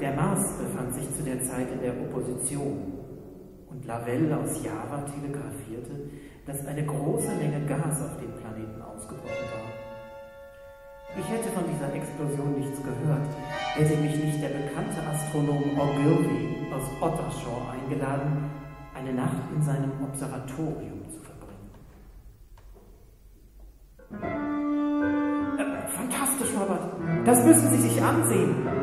Der Mars befand sich zu der Zeit in der Opposition und Lavelle aus Java telegrafierte, dass eine große Menge Gas auf dem Planeten ausgebrochen war. Ich hätte von dieser Explosion nichts gehört, hätte mich nicht der bekannte Astronom Ogilvy aus Ottershaw eingeladen, eine Nacht in seinem Observatorium zu verbringen. Fantastisch, Robert. Das müssen Sie sich ansehen.